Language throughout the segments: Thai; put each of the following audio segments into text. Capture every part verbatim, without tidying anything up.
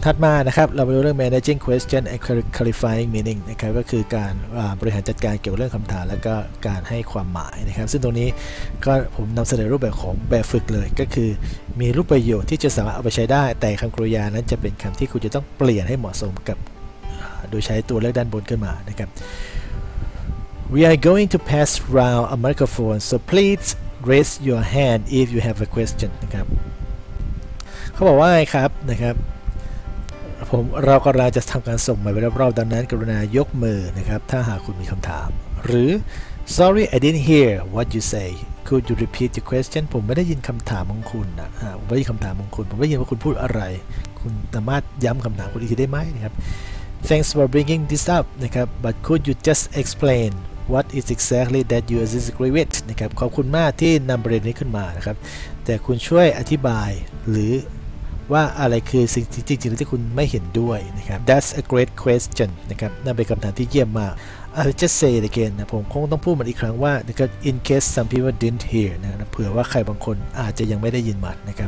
ถัดมานะครับเราไปดูเรื่อง managing question and clarifying meaning นะครับก็คือการบริหารจัดการเกี่ยวกับเรื่องคำถามและก็การให้ความหมายนะครับซึ่งตรงนี้ก็ผมนำเสนอรูปแบบของแบบฝึกเลยก็คือมีรูปประโยคที่จะสามารถเอาไปใช้ได้แต่คำกริยานั้นจะเป็นคำที่คุณจะต้องเปลี่ยนให้เหมาะสมกับโดยใช้ตัวเลือกด้านบนขึ้นมานะครับ We are going to pass round a microphone so please raise your hand if you have a question นะครับเขาบอกว่าไงครับนะครับผมเรากำลังจะทำการส่งหมายไปรอบๆดังนั้นกรุณายกมือนะครับถ้าหากคุณมีคำถามหรือ Sorry I didn't hear what you say Could you repeat your question ผมไม่ได้ยินคำถามของคุณนะผมไม่ได้ยินคำถามของคุณผมไม่ได้ยินว่าคุณพูดอะไรคุณสามารถย้ำคำถามคุณอีกทีได้ไหมนะครับ Thanks for bringing this up นะครับ But could you just explain what is exactly that you disagree with นะครับขอบคุณมากที่นำประเด็นนี้ขึ้นมานะครับแต่คุณช่วยอธิบายหรือว่าอะไรคือสิ่งที่จริงๆที่คุณไม่เห็นด้วยนะครับ That's a great question นะครับนั่นเป็นคำถามที่เยี่ยมมาก I'll just say it again นะผมคงต้องพูดมันอีกครั้งว่านะครับ in case some people didn't hear นะเผื่อว่าใครบางคนอาจจะยังไม่ได้ยินมันนะครับ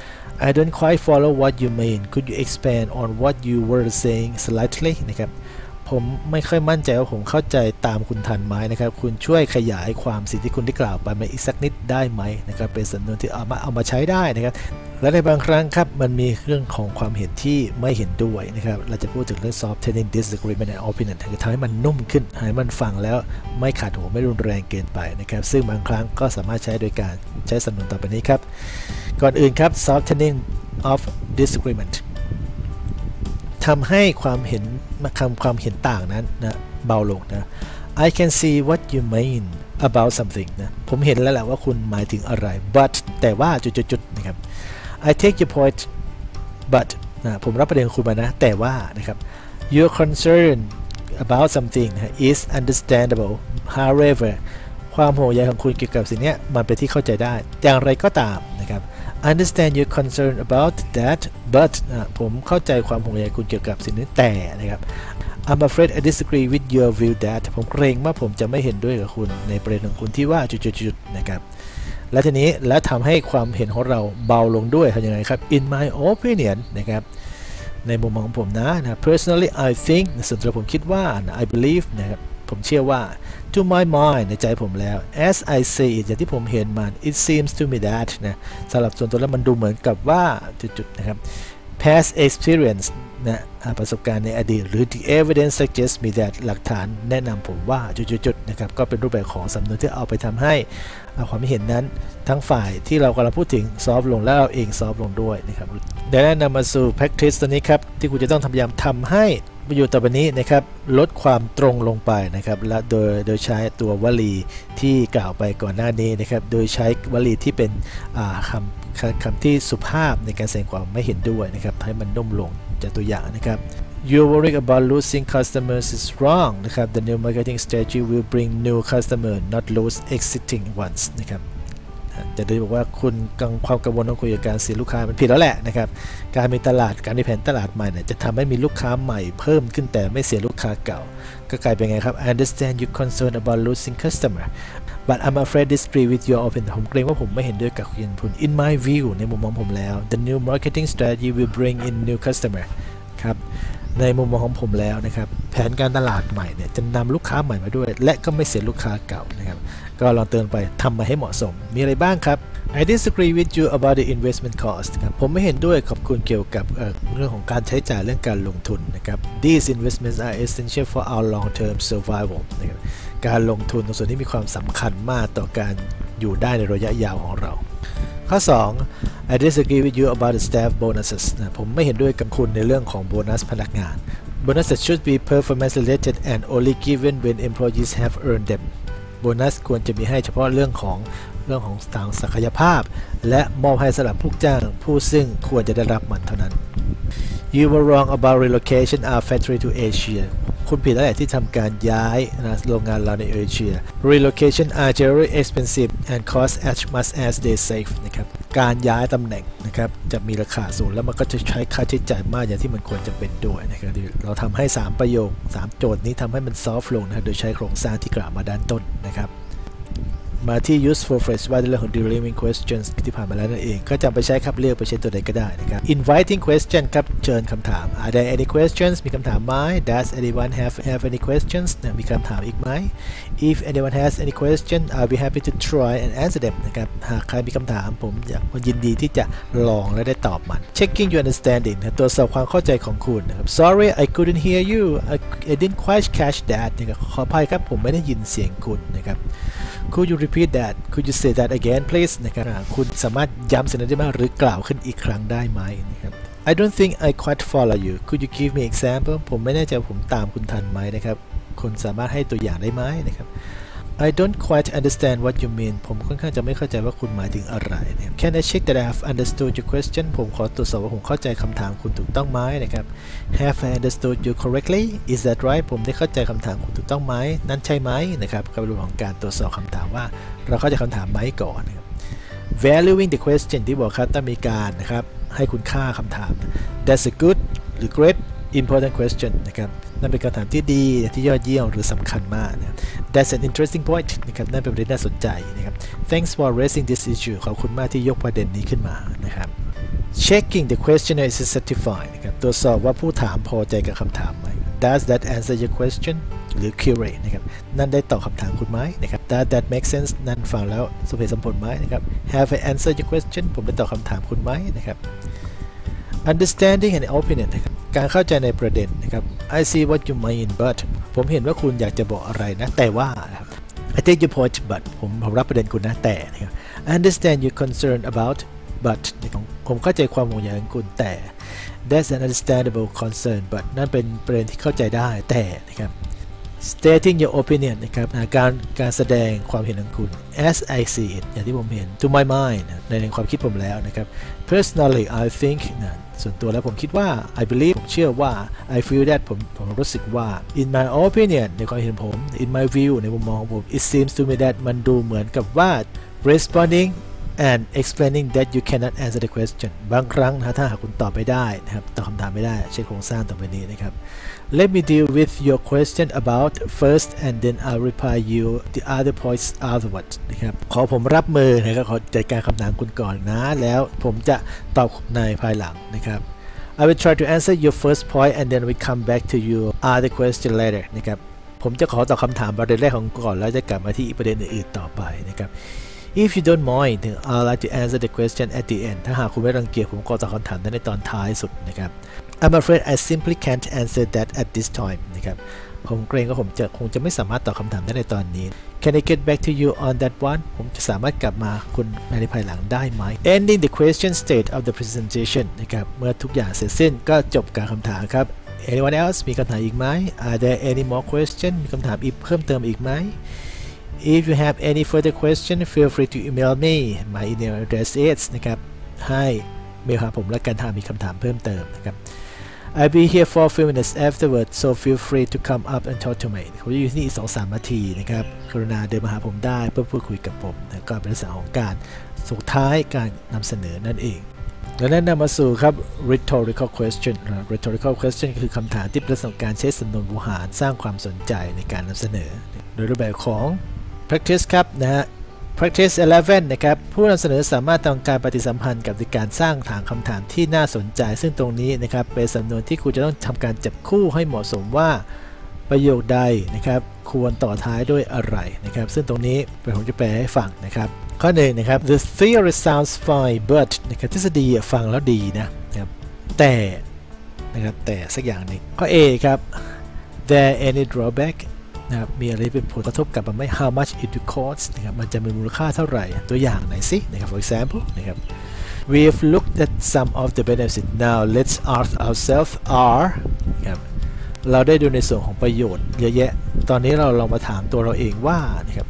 I don't quite follow what you mean Could you expand on what you were saying slightly นะครับผมไม่ค่อยมั่นใจว่าผมเข้าใจตามคุณทันไหมนะครับคุณช่วยขยายความสิ่งที่คุณได้กล่าวไปมาอีกสักนิดได้ไหมนะครับเป็นสำนวนที่เอามาเอามาใช้ได้นะครับและในบางครั้งครับมันมีเรื่องของความเห็นที่ไม่เห็นด้วยนะครับเราจะพูดถึงเรื่อง softening disagreement and opinion คือทำให้มันนุ่มขึ้นให้มันฟังแล้วไม่ขาดหัวไม่รุนแรงเกินไปนะครับซึ่งบางครั้งก็สามารถใช้โดยการใช้สำนวนต่อไปนี้ครับก่อนอื่นครับ softening of disagreementทำให้ความเห็นคำความเห็นต่างนั้นนะเบาลงนะ I can see what you mean about something นะผมเห็นแล้วแหละว่าคุณหมายถึงอะไร but แต่ว่าจุดๆนะครับ I take your point but นะผมรับประเด็นคุณมานะแต่ว่านะครับ your concern about something is understandable however ความห่วงใยของคุณเกี่ยวกับสิ่งนี้มันเป็นที่เข้าใจได้อย่างไรก็ตามนะครับunderstand your concern about that but ผมเข้าใจความห่วงใยคุณเกี่ยวกับสิ่งนี้แต่นะครับ I'm afraid I disagree with your view that ผมเกรงว่าผมจะไม่เห็นด้วยกับคุณในประเด็นของคุณที่ว่าจุดๆๆนะครับและทีนี้และทำให้ความเห็นของเราเบาลงด้วยทำยังไงครับ in my opinion นะครับในมุมมองของผมนะนะ personally I think ส่วนตัวผมคิดว่า I believe นะครับผมเชื่อว่า to my mind ในใจผมแล้ว as I see it อย่างที่ผมเห็นมัน it seems to me that นะสำหรับส่วนตัวแล้วมันดูเหมือนกับว่าจุดๆนะครับ past experience นะประสบการณ์ในอดีตหรือ the evidence suggests me that หลักฐานแนะนำผมว่าจุดๆๆนะครับก็เป็นรูปแบบของสำนวนที่เอาไปทำให้ความเห็นนั้นทั้งฝ่ายที่เรากำลังพูดถึงซอฟลงและเราเองซอฟลงด้วยนะครับเดี๋ยวแนะนำมาสู่ practice ตัวนี้ครับที่คุณจะต้องพยายามทำให้ประโยชน์ต่อไปนี้นะครับลดความตรงลงไปนะครับและโดยโดยใช้ตัววลีที่กล่าวไปก่อนหน้านี้นะครับโดยใช้วลีที่เป็นคำคำที่สุภาพในการแสดงความไม่เห็นด้วยนะครับให้มันนุ่มลงจากตัวอย่างนะครับ Your worry about losing customers is wrong นะครับ The new marketing strategy will bring new customers not lose existing ones นะครับจะได้บอกว่าคุณกังความกังวลของคุณกับการเสียลูกค้ามันผิดแล้วแหละนะครับการมีตลาดการมีแผนตลาดใหม่เนี่ยจะทำให้มีลูกค้าใหม่เพิ่มขึ้นแต่ไม่เสียลูกค้าเก่าก็กลายเป็นไงครับ I understand your concern about losing customer but I'm afraid disagree with your opinion ผมเกรงว่าผมไม่เห็นด้วยกับคุณ in my view ในมุมมองผมแล้ว the new marketing strategy will bring in new customer ครับในมุมมองของผมแล้วนะครับแผนการตลาดใหม่เนี่ยจะนำลูกค้าใหม่มาด้วยและก็ไม่เสียลูกค้าเก่านะครับก็ลองเตือนไปทำมาให้เหมาะสมมีอะไรบ้างครับ I disagree with you about the investment cost ครับผมไม่เห็นด้วยกับคุณเกี่ยวกับ เ, เรื่องของการใช้จ่ายเรื่องการลงทุนนะครับ These investments are essential for our long-term survival นะครับการลงทุนตรงส่วนนี้มีความสำคัญมากต่อการอยู่ได้ในระยะยาวของเราข้อ สอง I disagree with you about the staff bonuses นะผมไม่เห็นด้วยกับคุณในเรื่องของโบนัสพนักงาน Bonuses should be performance related and only given when employees have earned them โบนัสควรจะมีให้เฉพาะเรื่องของเรื่องของทางศักยภาพและมอบให้สำหรับผู้จ้างผู้ซึ่งควรจะได้รับมันเท่านั้น You were wrong about relocation our factory to Asia คุณผิดแล้วแหละที่ทำการย้ายนะโรงงานเราในเอเชีย Relocation are generally expensive and cost as much as they save นะครับการย้ายตำแหน่งนะครับจะมีราคาสูงแล้วมันก็จะใช้ค่าใช้จ่ายมากอย่างที่มันควรจะเป็นด้วยนะครับเราทำให้สามประโยคสามโจทย์นี้ทำให้มันซอฟต์ลงนะโดยใช้โครงสร้างที่กล่าวมาด้านต้นนะครับมาที่ useful phrase ว่าในเรื่องของ deriving questions ที่ผ่านมาแล้วนั่นเองก็จำไปใช้ครับเลือกไปใช้ตัวใดก็ได้นะครับ inviting question ครับเชิญคำถาม are there any questions มีคำถามไหม does anyone have have any questions มีคำถามอีกไหม if anyone has any question I'll be happy to try and answer them นะครับหากใครมีคำถามผมอยากยินดีที่จะลองและได้ตอบมัน checking your understanding ตรวจสอบความเข้าใจของคุณนะครับ sorry I couldn't hear you I, I didn't quite catch that นะครับขออภัยครับผมไม่ได้ยินเสียงคุณนะครับ could you repeat that could you say that again please นะครับคุณสามารถย้ำสิ่งนั้นได้ไหมหรือกล่าวขึ้นอีกครั้งได้ไหมนะครับ I don't think I quite follow you could you give me example ผมไม่แน่ใจผมตามคุณทันไหมนะครับคุณสามารถให้ตัวอย่างได้ไหมนะครับ I don't quite understand what you mean ผมค่อนข้างจะไม่เข้าใจว่าคุณหมายถึงอะไรนะครับ Can I check that I have understood your question ผมขอตรวจสอบว่าผมเข้าใจคำถามคุณถูกต้องไหมนะครับ Have I understood you correctly Is that right ผมได้เข้าใจคำถามคุณถูกต้องไหมนั่นใช่ไหมนะครับกับเรื่องของการตรวจสอบคำถามว่าเราเข้าใจคำถามไหมก่อนนะครับ Valuing the question ที่บอกครับต้องมีการนะครับให้คุณค่าคำถาม That's a good หรือ great important question นะครับนั่นเป็นคำถามที่ดีที่ยอดเยี่ยมหรือสำคัญมากนะ That's an interesting point นะครับนั่นเป็นประเด็นน่าสนใจนะครับ Thanks for raising this issue ขอบคุณมากที่ยกประเด็นนี้ขึ้นมานะครับ Checking the questioner is satisfied นะครับตรวจสอบว่าผู้ถามพอใจกับคำถามไหม Does that answer your question หรือ query นะครับนั่นได้ตอบคำถามคุณไหมนะครับ Does that make sense นั่นฟังแล้วสมเหตุสมผลไหมนะครับ Have I answered your question ผมได้ตอบคำถามคุณไหมนะครับ Understanding and opinion นะครับการเข้าใจในประเด็นนะครับ I see what you mean but ผมเห็นว่าคุณอยากจะบอกอะไรนะแต่ว่านะครับ I take your point but ผมผมรับประเด็นคุณนะแต่นะครับ I understand your concern about but ผมเข้าใจความห่วงใยของคุณแต่ That's an understandable concern but นั่นเป็นประเด็นที่เข้าใจได้แต่นะครับ Stating your opinion นะครับการการแสดงความเห็นของคุณ as I see it อย่างที่ผมเห็น to my mind ในความคิดผมแล้วนะครับ personally I think นะส่วนตัวแล้วผมคิดว่า I believe ผมเชื่อว่า I feel that ผมผมรู้สึกว่า in my opinion ในความเห็นผม in my view ในมุมมองของผม it seems to me that มันดูเหมือนกับว่า responding and explaining that you cannot answer the question บางครั้งนะถ้าหากคุณตอบไม่ได้นะครับตอบคำถามไม่ได้เช่นโครงสร้างต่อไปนี้นะครับ Let me deal with your question about first and then I'll reply you the other points afterwards นะครับขอผมรับมือนะครับขอจัดการคำถามคุณก่อนนะแล้วผมจะตอบในภายหลังนะครับ I will try to answer your first point and then we come back to your other question later นะครับผมจะขอตอบคำถามประเด็นแรกของก่อนแล้วจะกลับมาที่ประเด็นอื่นๆต่อไปนะครับIf you don't mind I'd like to answer the question at the end ถ้าหากคุณไม่รังเกียจผมก็ตอบคำถามในตอนท้ายสุดนะครับ I'm afraid I simply can't answer that at this time นะครับผมเกรงว่าผมจะคงจะไม่สามารถตอบคำถามได้ในตอนนี้ Can I get back to you on that one ผมจะสามารถกลับมาคุณในภายหลังได้ไหม Ending the question stage of the presentation นะครับเมื่อทุกอย่างเสร็จสิ้นก็จบการคำถามครับ Anyone else มีคำถามอีกไหม Are there any more question มีคำถามอีกเพิ่มเติมอีกไหมIf you have any further question feel free to email me my email address is นะครับให้เมลหาผมและกันถ้ามีคำถามเพิ่มเติมนะครับ I'll be here for a few minutes afterwards so feel free to come up and talk to me ผมจะอยู่ที่นี่ สองถึงสาม นาทีนะครับกรุณาเดินมาหาผมได้เพื่อพูดคุยกับผมนะก็เป็นลักษณะของการสุดท้ายการนำเสนอนั่นเองแล้วนั่นนำมาสู่ครับ rhetorical question rhetorical question คือคำถามที่ประสบการใช้สำนวนโวหารสร้างความสนใจในการนำเสนอโดยรูปแบบของpractice ครับนะฮะ practice สิบเอ็ดนะครับผู้นำเสนอสามารถทำการปฏิสัมพันธ์กับการสร้างฐานคำถามที่น่าสนใจซึ่งตรงนี้นะครับเป็นสำนวนที่คุณจะต้องทำการจับคู่ให้เหมาะสมว่าประโยคใดนะครับควรต่อท้ายด้วยอะไรนะครับซึ่งตรงนี้ผมจะแปลให้ฟังนะครับข้อหนึ่งนะครับ the theory sounds fine but นะครับทฤษฎีฟังแล้วดีนะครับแต่นะครับแต่สักอย่างหนึ่งข้อ A ครับ there any drawbackนะครับมีอะไรเป็นผลกระทบกับมันไหม how much it will cost นะครับมันจะมีมูลค่าเท่าไหร่ตัวอย่างไหนสินะครับ for example นะครับ we've looked at some of the benefits now let's ask ourselves are นะครับเราได้ดูในส่วนของประโยชน์เยอะแยะตอนนี้เราลองมาถามตัวเราเองว่านะครับ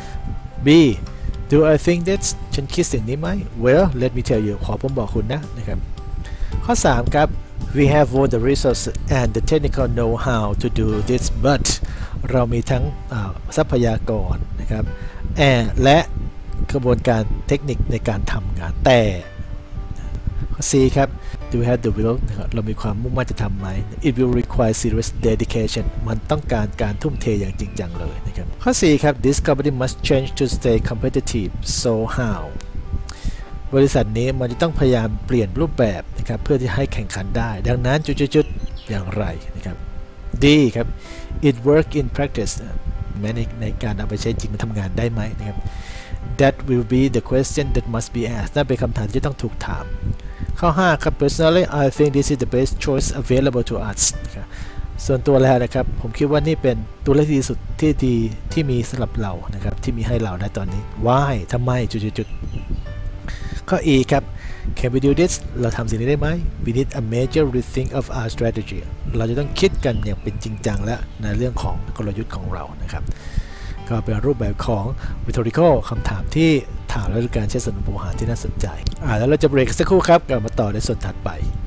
B do I think that ฉันคิดสิ่งนี้ไหม well let me tell you ขอผมบอกคุณนะนะครับข้อสามครับ we have both the resources and the technical know-how to do this but เรามีทั้งทรัพยากรนะครับและกระบวนการเทคนิคในการทำงานแต่ข้อ C ครับ do we have the will นะครับเรามีความมุ่งมั่นจะทำไหม it will require serious dedication มันต้องการการทุ่มเทอย่างจริงจังเลยนะครับข้อ C ครับ this company must change to stay competitive so how บริษัทนี้มันจะต้องพยายามเปลี่ยนรูปแบบนะครับเพื่อที่ให้แข่งขันได้ดังนั้นจุดๆๆอย่างไรนะครับ D ครับ it work in practice แม้ในในการเอาไปใช้จริงมันทำงานได้ไหมนะครับ that will be the question that must be asked นั่นเป็นคำถามที่ต้องถูกถามข้อ ห้า ครับ personally I think this is the best choice available to us ส่วนตัวแล้วนะครับผมคิดว่านี่เป็นตัวเลือกที่ดีสุดที่ดีที่มีสำหรับเรานะครับที่มีให้เราในตอนนี้ why ทำไมจุดๆข้อ E ครับ can we do this เราทำสิ่งนี้ได้ไหม we need a major rethink of our strategy เราจะต้องคิดกันอย่างเป็นจริงจังและในเรื่องของกลยุทธ์ของเรานะครับก็เป็นรูปแบบของ rhetorical คำถามที่ถามและการใช้สำนวนโวหารที่น่าสนใจอ่าแล้วเราจะเบรกสักครู่ครับกลับมาต่อในส่วนถัดไป